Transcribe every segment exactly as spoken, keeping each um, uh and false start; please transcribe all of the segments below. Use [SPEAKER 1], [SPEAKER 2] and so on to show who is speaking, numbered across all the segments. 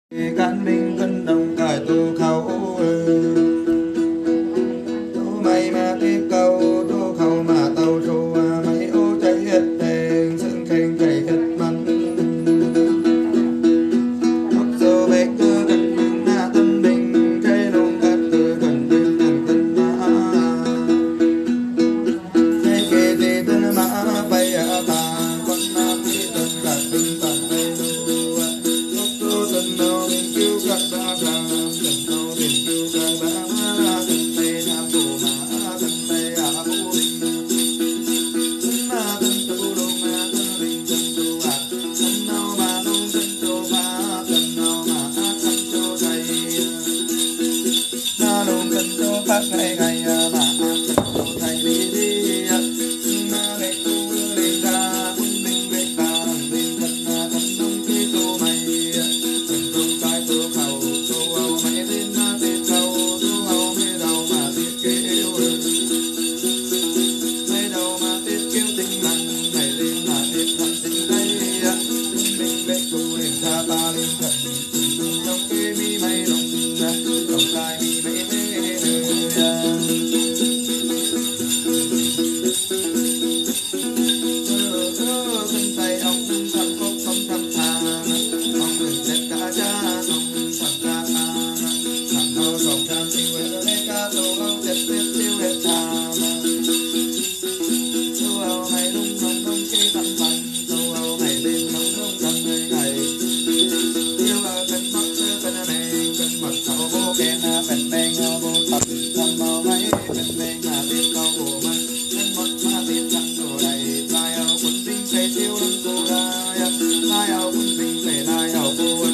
[SPEAKER 1] Can minh cân đồng cải tu khẩu tu mày mà tiếp câu tu khẩu mà tàu tru mày ô chạy hết đèn sưng khen chạy hết mắn mặc dù bê cơ gần mừng na tân bình cây nông cát cơ gần bên thằng tân mã cây kê tê tân mã bay ở ta con na phi tân cả bình tận đây lu lúc tu tân đâu mình kêu cả ba ra tân đâu mình kêu cả ba ra tân tây na phụ mã tân tây à phụ đình tân na tân tu đô ma tân đình tân tu à tân nào mà nông tân tu ba tân nào mà ác tân tu thầy na nông tân tu phát ngày ngày mà ác tân tu thầy đi đi na lệ tu lệ ra quân binh lệ ta linh tân na tân nông khi tu mày tân tu cái tu khẩu tu âu mày lên na tiết câu tu âu mày đầu mà tiết kêu mày đầu mà tiết kêu tình mặn mày lên mà tiết thầm tình đây mình biết tu lên tha ta lên thần trong khi mi mày lòng lòng tai mi mày mê thân tay ông thầm cốc không thầm thà ông đừng chết cả cha không sẵn ca tha thầm thâu sòng tham tiêu hết lấy ca tô ông chết biết tiêu hết thà tu âu mày lung nông nông khi thầm thần tu âu mày lên nông nông thầm người này yêu ở cần mắt cần mèn cần mặt thâu bố kèn cần mèn bố tập thầm màu mấy cần mèn mà biết câu của mình cần mắt mà biết thằng đồ đầy lai âu quân binh xây tiêu lưng cô lai lai âu quân binh xây lai âu cô quân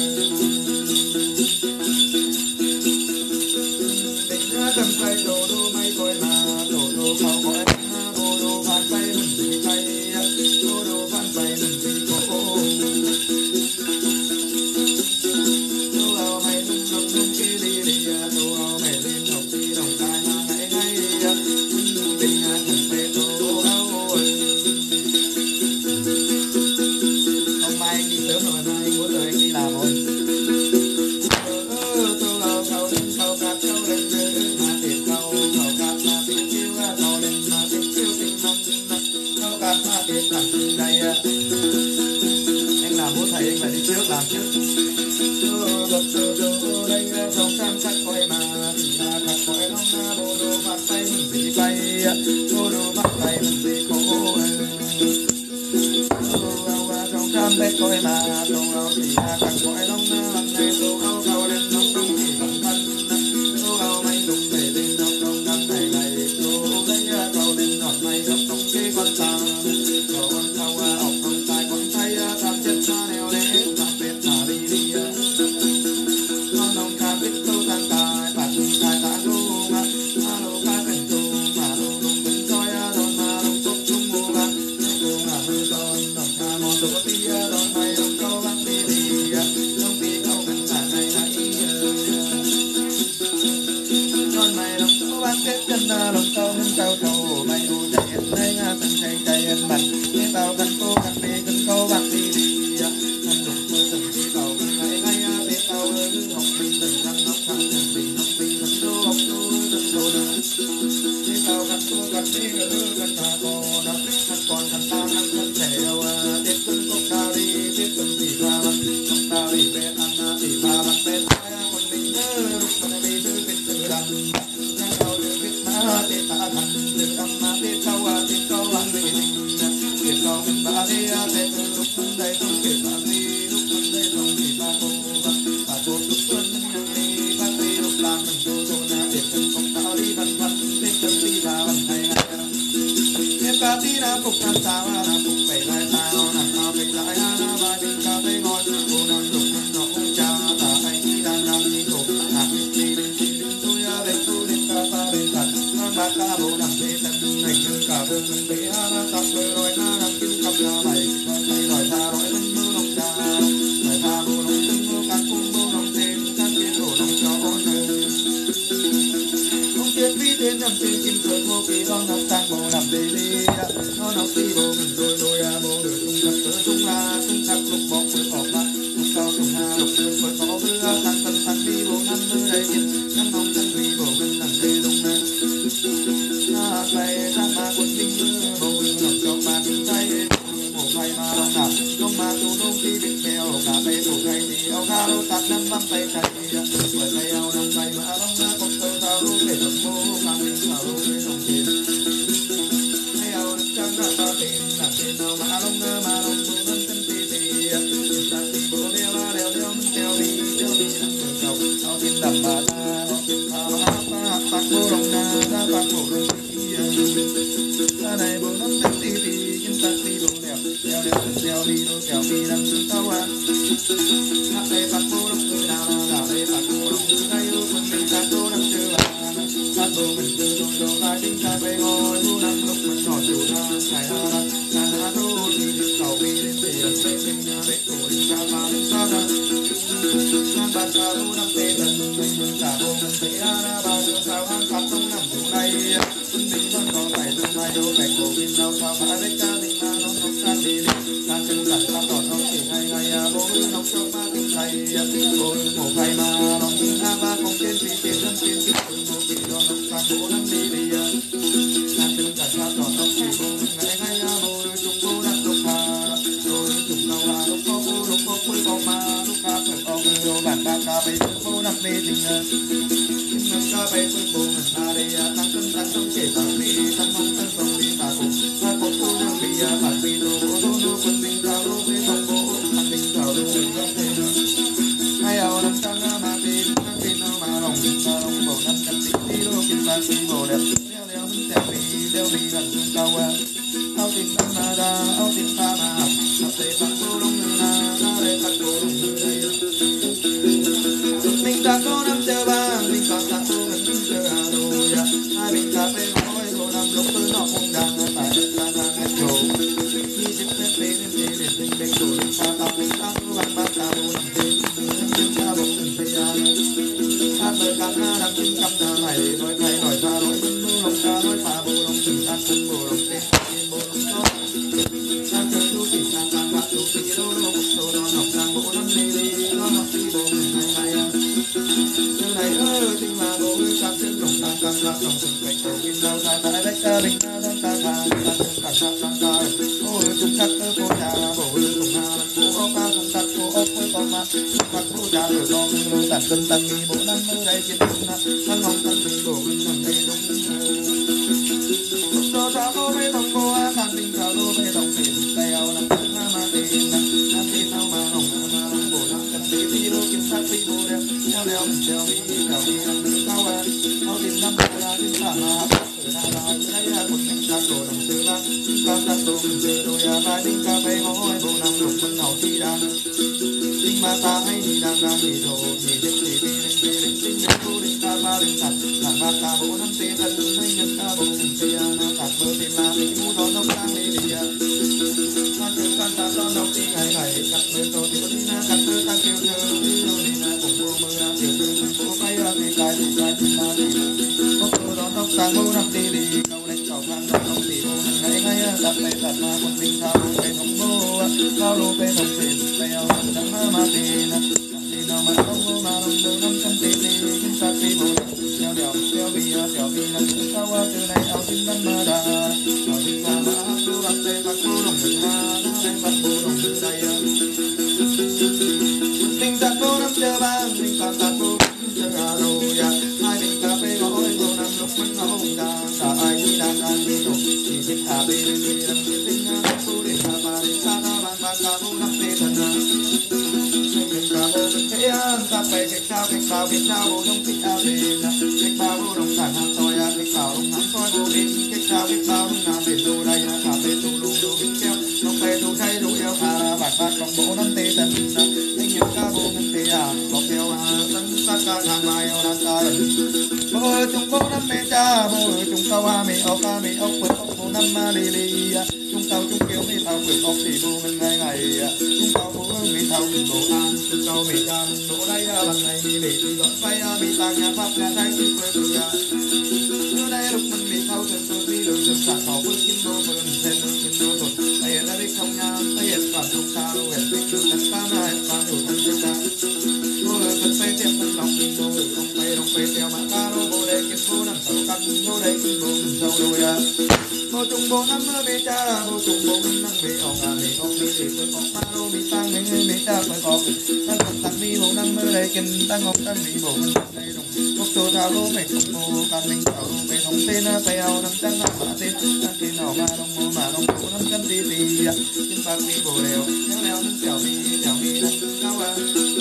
[SPEAKER 1] tình cầm tay đồ đô mấy coi mà đồ đô khẩu gọi bồ đô phan tay mình gì tay đồ đô phan tay mình gì cô tu âu mày nung nung nung kia đi đi tu âu mày lên học đi đồng tai mà hãy ngay tình thần về tu âu hôm mai anh đi sớm rồi mai anh muốn rồi anh đi làm rồi tu âu khâu lên khâu cát khâu lên mà tiệt khâu khâu cát mà tiệt kêu khâu lên mà tiệt kêu tình mặn khâu cát mà tiệt thẳng từ đây anh làm bố thầy anh phải đi trước làm trước lập từ từ đây trong tham sắc coi mà thì là thật coi long na bồ đồ phát tay mình gì bay bồ đồ phát tay mình gì khổ trong trăm bếp coi mà tu âu thì là thật coi long na lần này tu âu khâu lên nông nông thì bằng thân tu âu mày đụng về lên nông nông năm này này tu lấy khâu lên nọn mày đập nông kia con ta con thâu ọc con tai con thấy tham chết xa neo để tham bếp thả đi đi con nông ca biết tu tăng tài bạc tài ta luôn alo ca cần tu mà luôn luôn cần coi đón mà luôn tốt chung mua bạc tu mà hư con đồng ca mòn tu ti đón mày đồng câu bạc đi đi đồng ti câu cần trả này này con mày đồng câu bạc kết chân đồng câu nên câu trầu mày u chạy hết đây từng chạy chạy hết mặt nên tao cần cô cần đi cần câu bạc đi đi cần dùng tôi từng đi cầu ngày ngày biết tao học mình từng thằng học thằng từng mình học mình từng đô học đô từng đô đô biết tao cần cô cần đi cần ta cô đó cần còn cần ta cần cần thể đâu biết cần cốc ta đi biết cần thì ra bằng cốc ta đi về ăn thì ba bằng bên còn mình nhớ lúc mà đi từ bên từ đằng nhớ tao từ biết má biết ta thành từ tâm má biết câu biết câu bằng vì mình biết câu mình ba đi để từ lúc mình đây không biết ba đi lúc mình đây không thì ba cô ba cô lúc xuân đi ba đi lúc làm mình cô cô na biết cần cốc ta đi văn văn biết cần đi ba văn hay hay biết ba đi na phục tham sao na phục phải lại tao na tao phải lại na ba đi cà phê ngon cô nằm lúc nó không cha ta hay đi đang nằm đi cổ à đi đi đi đi tôi về tôi lên cà phê lên thật non bạc ca bộ nằm thế tân thành như cả đường mình bé na tóc đôi rồi na nằm kinh cầm na mày mày rồi tha rồi tân mơ nông cha rồi tha bộ nông tân mơ các cung bộ nông tên các kiến đồ nông cho ôn không biết vì tên nằm trên kim cương vô kỳ con ngọc sang bộ nằm đi đi nó nóc đi bộ mình đôi đôi bộ được tung thật tới tung ra tung thật lúc bọc với cọp mắt tung cao trùng hà lục đường bởi có bữa tăng tân tăng đi bộ năm mươi đầy tiền năm hồng tăng vì bộ ngân tăng tê đông nè ta tay ta ma quân tinh bộ ngân cho ma tinh tay bộ thay ma long nạp long ma tu nông ti định theo cả tay thủ thay thì ao ga lô tạt năm năm tay thay bởi tay ao năm tay ma long na cốc tơ thao lô để đồng mô mang linh thao lô để đồng tiền hay ao năm trăng ra ta tiền làm tiền nào ma long na ma long tu năm chân ti ti ta ti bộ đeo la đeo đeo đeo đi đeo đi năm người cầu ao tiền đầm bà ta ao tiền thao ma ta phát bộ long na ta phát bộ long ta này bộ năm chân ti ti chúng ta ti bộ đeo đeo đeo đeo đi đeo đeo đi năm tao à hát đây phát bộ long người nào nào đây phát bộ long người đây yêu mình mình ta tô năm chưa là phát bộ mình chưa đồng đồng lại tính ta về ngồi bu năm lúc mình ngồi chủ ra chạy ha ra ta ha đô thì cầu đi đến thì ở đây mình để cổ đi ra ba đến sao ra năm ba sao bu năm tê lần mình mình cả bộ mình thấy ra ra bao nhiêu sao ăn phát không nằm chỗ này mình mình vẫn có phải tương lai đâu phải cổ bên đâu sao phải biết cha mình mà nó không sang đi đi ta chân đặt ta tỏ nó chỉ hay hay à bố nó cho ma tinh thầy bố ngủ thầy mà lòng tin ha ba không trên vì trên thân trên trên bố bị nó nó sang bố năm đi đi ta chân đặt ta tỏ nó chỉ bố ngày hay à bố chúng bố đặt đục hà bố chúng nào là lúc có bố lúc có quê có ma lúc ca phải có người đồ bản ba ca bây bố năm mê tình năm ca bây bố mình ta đây tăng cân tăng không kể tăng đi tăng không tăng không đi ta cũng ta có cô đang bị bản vì đồ bố đồ đồ quân mình cao đồ với thằng bố thằng mình cao đồ mình có thể hay ao năm trăng mà tin năm tin nó mà lòng ta lòng bầu năm trăm tỷ đi đô kinh ta đi bầu đẹp đeo đeo mình đeo đi đeo đi gần tương cao à ao tin năm mà ra ao tin ta mà học học để bắt cô đông người na na để bắt cô đông người đây mình ta có năm chờ ba mình còn ta cô mình chờ hà đồ ya hai mình ta bên ngồi đồ năm lúc tôi nó không đang tại ta đang nghe trầu khi dịp tết về nên về để tình bên tuổi ta ta mình ta cứ bằng bát ta đồ năm tết mình ta bỗng mình thấy à hát lời ca na đăng kinh trăm na này nói thay nói ta nói bưng bưng lòng ca nói pha bồ lòng tình ta thân bồ lòng tên tên bồ lòng chó sang chơi chú chỉ sang sang bạc chú chỉ đô đô bục tô đô ngọc sang bồ năm đi đi nó ngọc đi bồ mình hay hay à từ này ơi tình mà bồ ơi sang chân lòng sang sang sang lòng tình cảnh cầu kinh đau dài tại bách ca bình ta thân ta ta ta thân ta ta ta ta ôi chúng sắc tơ cô nhà bồ ơi cùng hà cô ốc ca cùng sắc cô ốc với con ma sắc cô nhà rồi con lô tàn cân tăng đi bộ năm mươi đây trên đường thăng hồng tăng bình bồ mình nằm đây đúng cho ta cô bê tông cô á thang tình thảo lô bê tông tiền tay ao năm tháng ha ma tiền năm tiền ao ma hồng ma hồng bồ năm cần đi đi lô kim sắc đi bồ đeo đeo đeo mình đeo đi đeo đi năm mươi cao à ao tiền năm mươi là tiền thả ma hấp từ na na từ đây là một mình ta đồ năm tư ba ta ta đồ mình chơi đôi à ba đinh cà phê ngói bồ năm lục mình hậu đi đàn đinh ma ta hay đi đàn đàn đi đồ đi đi đi đi đi đi đi đi cô đinh ta ba đinh thật thằng ba ta bồ năm tiền thân mấy nhân ta bồ mình chơi à na thật mơ tiền là đi mua đó nông sang đi đi à ta chơi ta ta đó nông đi ngày ngày cắt mơ tô thì đi na cắt mơ ta kêu thơ đi đâu đi na cùng bồ mơ à kêu thơ mình bồ bay à thì cài thì cài thì na đi có cô đó nông sang bồ năm đi đi câu đánh cầu khăn đó nông thì bồ ngày ngày à đặt tay đặt ma quân mình thao lô về thòng bồ thao lô về thòng tiền tay ao trắng ma tiền tiền nào mà không bồ mà đồng bồ năm trăm tiền đi chúng ta đi bồ đeo đeo đeo bì đeo bì năm sao từ này ao tin năm mà đà ao tin ta mà cô đặt tay bắt cô đồng mình ha đây bắt bồ đồng mình đây mình ta cô năm chờ ba mình ta ta cô chờ à đâu ya hai mình cà phê gói bồ năm lúc mình không đà cả ai đi đang đang đi đồ chỉ biết hà bê bên bê đâm bê tinh ha cô để hà ba để sa na ban ban cà bồ năm bê thần ha mình cà bồ mình thấy ăn ta phải cái sao cái sao cái sao bồ đông thích ao đê na cái bao bồ đông sản hàng toi à cái sao đông hàng toi bồ đê cái sao cái sao đông nam bê đồ đây à cà phê tu lu đồ bít keo đông phê tu thay đồ yêu hà bạc bạc trong bồ năm tê thần na anh nhớ cà bồ mình tê à bọc keo à tân ta ca hàng mai ao đan ta bồ ơi chúng bồ năm mê cha bồ ơi chúng cao à mê ốc à mê ốc với ốc bồ năm ma lì lì chúng cao chúng kêu mê thao với ốc thì bồ mình ngày ngày chúng cao bồ ơi mê thao mình bồ an chúng cao mê cha mình bồ đây à lần này mê lì thì gọi bay à mê tàng nhà pháp nhà thanh chứ quê bồ à ở đây lúc mình mê thao thường thường đi đường thường sạc họ bước kinh đô vườn xem đường kinh đô rồi thầy hiện ra đi không nha thầy hiện toàn thông xa đâu hẹn thích đường tấn ca na hẹn toàn đủ thân cho ta cô là cần phải tiếp thân lòng cô là không phải không phải theo mà ta đâu cô đây kiếm cô nằm sầu cắn cô đây kiếm cô mình sầu đôi à cô chung cô nằm mơ bê cha cô chung cô mình nằm bê ông à bê ông bê để tôi có ma đâu bê tăng bê bê cha phải có tăng không tăng bê bộ nằm mơ đây kiếm tăng không tăng bê bộ mình nằm đây đồng cô tô thao lô mày không cô can mình thao lô mày không tên à phải ao nằm trắng nằm mà tên à tên nào mà đồng cô mà đồng cô nằm chân đi đi à nhưng bác bê bộ đều kéo leo nằm chèo bê chèo bê nằm cao à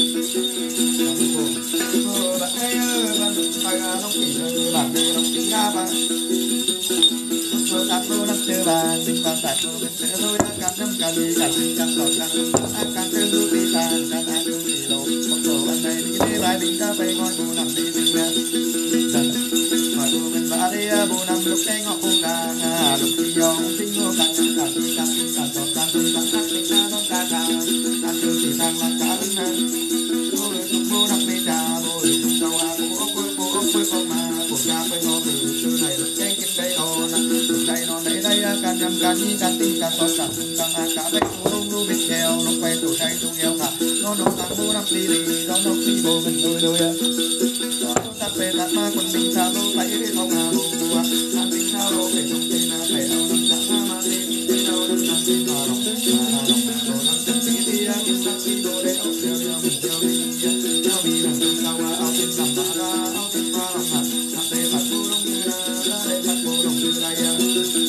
[SPEAKER 1] cô bạn hay ơi bạn phải à đồng kỳ ơi bạn bê đồng kỳ đa bạn cô ta cô nằm chơi bàn mình bàn tại cô mình sẽ thôi đã càng năm càng đi càng đi càng còn càng càng càng thêm lưu đi tàn càng càng lưu đi lộ một tổ anh này đi đi bài mình đã phải ngồi cô nằm đi mình nha ngồi cô mình đã đi bố nằm lúc cái ngõ cô nàng à lúc đi gió tinh ngô càng càng càng càng càng càng càng càng càng càng mình đã nó càng càng càng từ chỉ càng là càng hơn cô ơi chúng cô nằm đi trà bố ơi chúng câu à cô ốc cô ốc cô không mà cô ra phải ngồi từ từ này lúc cái cái đây ồn đây nó đây đây can nhâm can nhi can tinh can con can can a cá đây cô lung lu biết theo nó quay tủ đây tủ eo cả nó nó tăng bu nắp đi đi nó nó đi bộ mình đôi đôi à nó nó tắt về tắt ma quần mình sao lô phải đi thong à bù à can tinh sao lô phải thong tên à phải đâu nằm chẳng ma ma đi đi đâu nằm nằm đi mà lòng mà lòng mà đồ nằm chân đi đi à kim sắc đi đồ để ốc theo theo mình theo đi theo đi nằm chân sao à ốc tên nằm mà ra ốc tên pha lòng hạt nằm đây mặt cô lông như ra đây mặt cô lông như đây à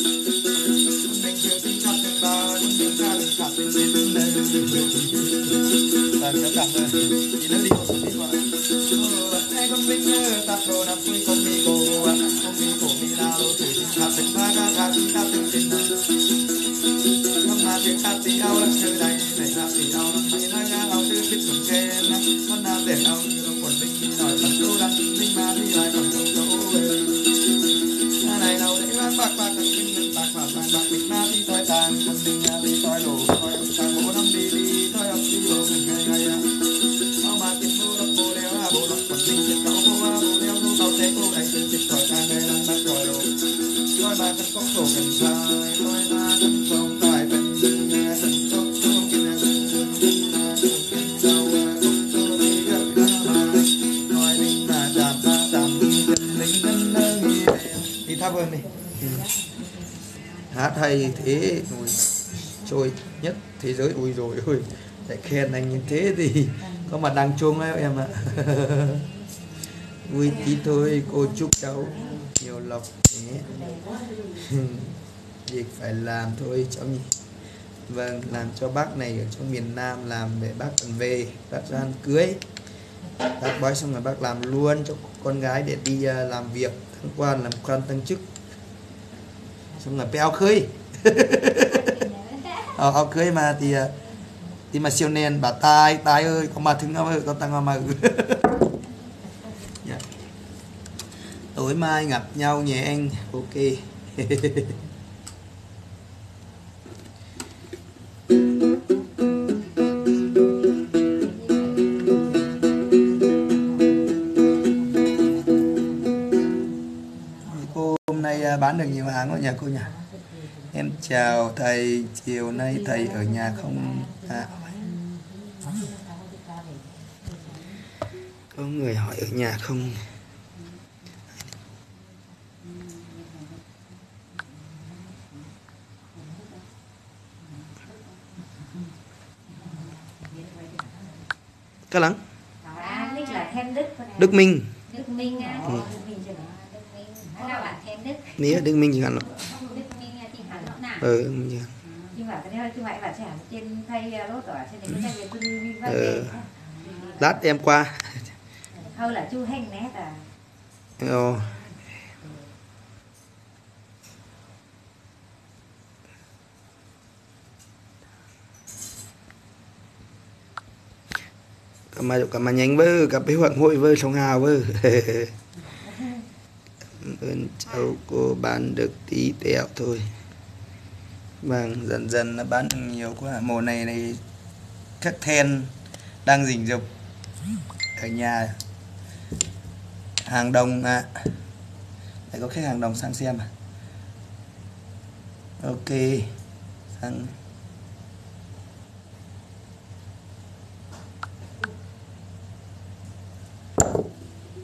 [SPEAKER 1] bạn có cảm ơn thì nó đi một tí qua ai con minh ta pro nằm vui con mi cô con mi cổ mi lao thì ta từng ba ca ca ta từng tin không mà tiếng ta tí ao là chơi đây này ta tí ao là mấy nói ra ao tư biết sủng khen con nam để ao như quần minh đi nói bằng câu đăng minh mà đi lại bằng câu câu về này nào để bác bác bác minh bác bác bác bác mình ma đi toi tàn con mình đi toi đồ toi ông sang bố năm đi đi toi ông đi đồ mình ngày ngày à sao mà tìm bố đập bố đeo à bố đập còn mình chết cậu bố à bố đeo bố tao thế bố này tình chết toi tàn ngày đang bác toi đồ toi mà cần có sổ cần sai toi mà cần không tài cần nghe cần tốt không kia cần cần đâu không tôi đi gặp ta mà toi mình mà chạm ta chạm đi cần lính cần nơi đi thắp hơn đi hát hay thế ui trôi nhất thế giới ui rồi ôi lại khen anh như thế thì có mặt đăng chuông ấy em ạ. Vui tí thôi cô chúc cháu nhiều lộc nhé. Việc phải làm thôi cháu nhỉ. Vâng, làm cho bác này ở trong miền Nam làm để bác còn về bác ra ăn cưới bác bói xong rồi bác làm luôn cho con gái để đi làm việc thăng quan làm quan tăng chức xong rồi béo khơi ờ áo cưới mà thì thì mà siêu nền bà tai tai ơi có mà thương ơi có tăng mà yeah. Tối mai gặp nhau nhé anh. Ok. Cô hôm nay bán được nhiều hàng ở nhà cô nhỉ. Em chào thầy, chiều nay thầy ở nhà không à, có người hỏi ở nhà không? Các lắng. Đức Minh.
[SPEAKER 2] Đức Minh à?
[SPEAKER 1] Ừ.
[SPEAKER 2] Đức Minh chứ Đức Minh. Nào bạn thêm Đức.
[SPEAKER 1] Nía Đức Minh chỉ hẳn.
[SPEAKER 2] Đức Minh chỉ hẳn nó nào.
[SPEAKER 1] Ừ, Minh
[SPEAKER 2] chứ bảo cái hơi chứ vậy bà trẻ trên thay lốt ở trên cái tay về tôi
[SPEAKER 1] ừ. Lát em qua.
[SPEAKER 2] Hơi là chu hình nét à.
[SPEAKER 1] Ồ. Cảm ơn cảm ơn nhanh vơ cảm ơn hoàng hội vơ sông hào vơ. Ơn cháu cô bán được tí tẹo thôi. Vâng, dần dần nó bán được nhiều quá. Mùa này này các then đang rình rập ở nhà. Hàng đồng à. Đây có khách hàng đồng sang xem à. Ok. Sang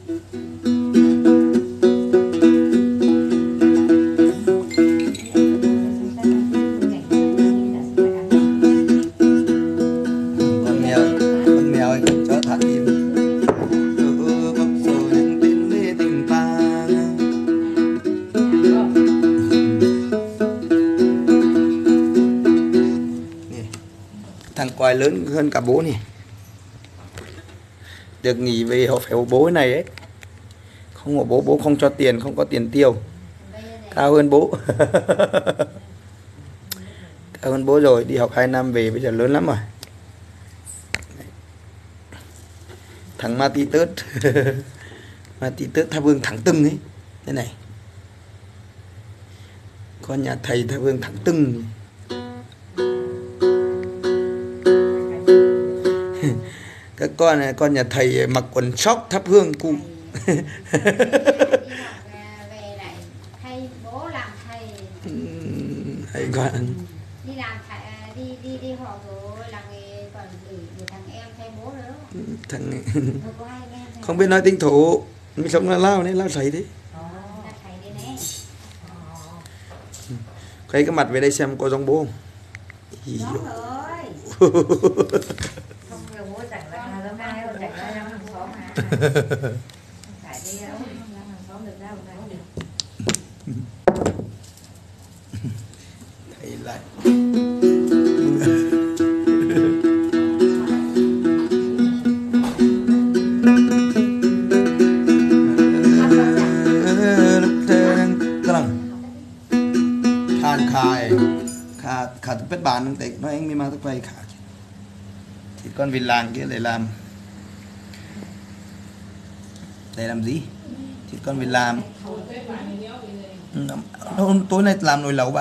[SPEAKER 1] con mèo con mèo ấy cũng chó thả tim ừ, bóc rồi những tin về tình ta Nè, thằng quài lớn hơn cả bố nè, được nghỉ về họ phải hộ bố cái này ấy, không hộ bố bố không cho tiền, không có tiền tiêu, cao hơn bố. Cao hơn bố rồi, đi học hai năm về bây giờ lớn lắm rồi. Thằng ma tí tớt. Ma tí tớt Tha Vương thẳng tưng ấy, thế này, con nhà thầy Tha Vương thẳng tưng. Các con này, con nhà thầy mặc quần sóc thắp hương cụ.
[SPEAKER 2] về lại thay bố làm thầy,
[SPEAKER 1] Hay con
[SPEAKER 2] đi làm thầy, đi đi đi học rồi làm nghề còn để, để thằng em thay bố nữa.
[SPEAKER 1] thằng
[SPEAKER 2] Rồi có hai anh em thầy
[SPEAKER 1] không biết nói tiếng thổ, mình sống là lao đấy, lao thầy đấy.
[SPEAKER 2] là thầy đây nè.
[SPEAKER 1] Quay cái mặt về đây xem có giống bố không. Ý
[SPEAKER 2] Đó
[SPEAKER 1] dồi.
[SPEAKER 2] rồi. Không nhiều bố chẳng là giống ai đâu, chẳng là làm hàng xóm mà. Phải đi đâu, làm hàng xóm được ra một cái được.
[SPEAKER 1] Thầy lại khan khai khá khá tất bản năng tịch nói anh mới mang tất quay khá thì con vịt làng kia để làm để làm gì thì con vịt làm. Ừ, tối nay làm nồi lẩu bà.